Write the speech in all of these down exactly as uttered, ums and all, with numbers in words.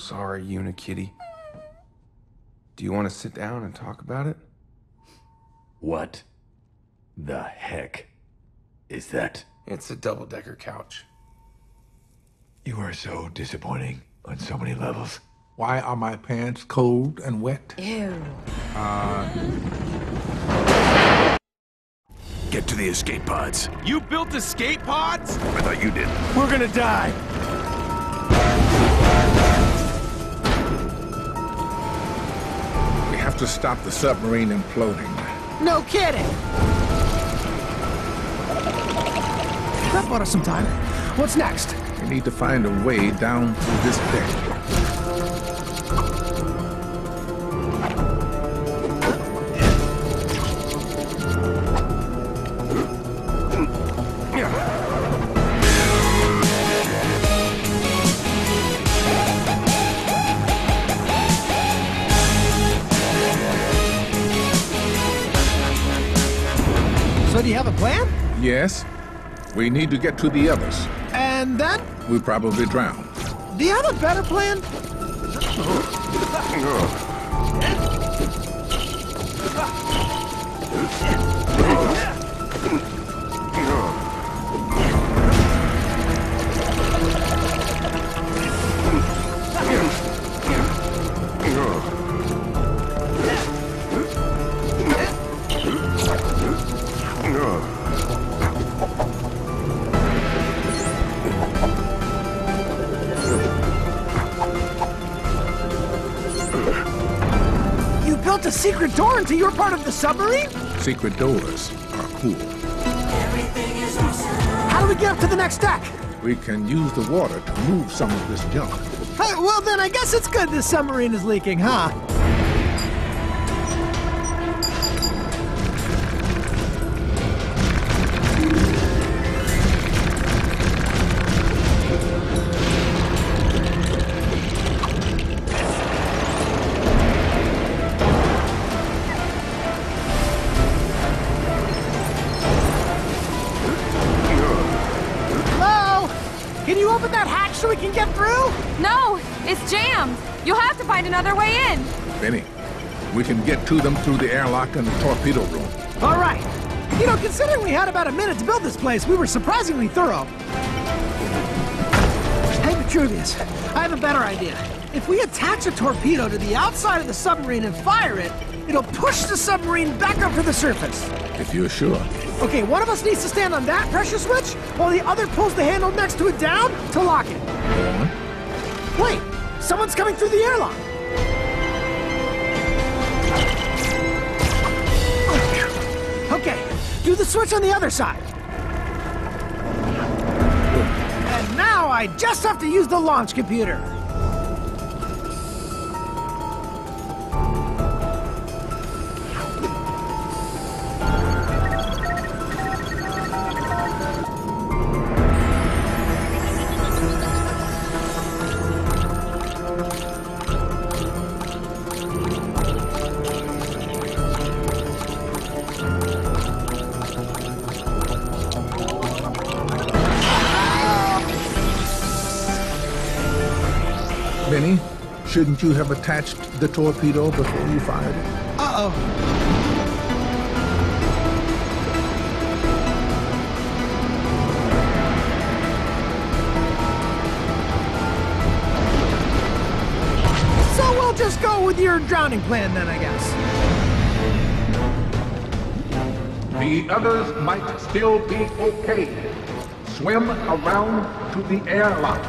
sorry, Unikitty. Do you want to sit down and talk about it? What the heck is that? It's a double-decker couch. You are so disappointing on so many levels. Why are my pants cold and wet? Ew. Uh... Get to the escape pods. You built escape pods? I thought you did. We're gonna die. We have to stop the submarine imploding. No kidding! That bought us some time. What's next? We need to find a way down through this deck. So do you have a plan? Yes. We need to get to the others. And then? We'll probably drown. Do you have a better plan? You built a secret door into your part of the submarine? Secret doors are cool. How do we get up to the next deck? We can use the water to move some of this junk. Hey, well, then I guess it's good this submarine is leaking, huh? Can you open that hatch so we can get through? No, it's jammed. You'll have to find another way in. Benny, we can get to them through the airlock and the torpedo room. All right. You know, considering we had about a minute to build this place, we were surprisingly thorough. Hey, Vitruvius, I have a better idea. If we attach a torpedo to the outside of the submarine and fire it, it'll push the submarine back up to the surface. If you're sure. Okay, one of us needs to stand on that pressure switch, while the other pulls the handle next to it down to lock it. Uh-huh. Wait, someone's coming through the airlock. Okay, do the switch on the other side. And now I just have to use the launch computer. Benny, shouldn't you have attached the torpedo before you fired it? Uh-oh. So we'll just go with your drowning plan then, I guess. The others might still be okay. Swim around to the airlock.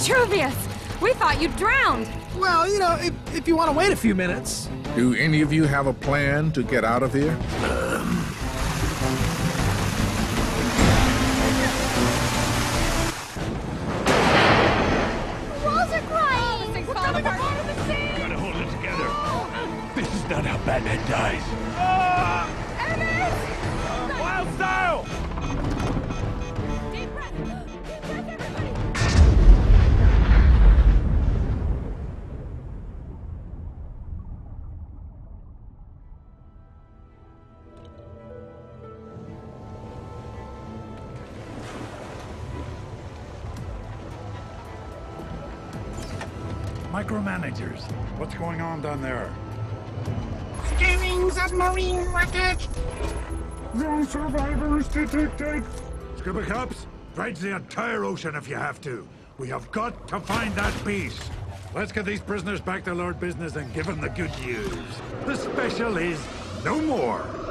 Vitruvius! We thought you drowned! Well, you know, if, if you want to wait a few minutes. Do any of you have a plan to get out of here? Walls are crying! We're coming apart of the sea! Gotta hold it together. This is not how Batman dies. Wild style! Deep breath! Deep breath, everybody! Micromanagers, what's going on down there? Scanning submarine wreckage. No survivors detected. Scuba cops, dredge the entire ocean if you have to. We have got to find that beast. Let's get these prisoners back to Lord Business and give him the good news. The special is no more.